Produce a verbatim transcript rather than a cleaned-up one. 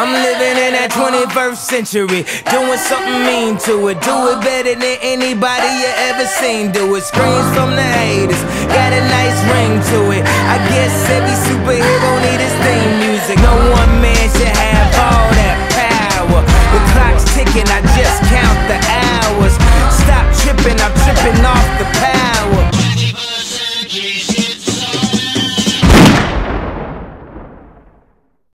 I'm living in that twenty-first century, doing something mean to it. Do it better than anybody you ever seen do it. Screams from the haters, got a nice ring to it. I guess every superhero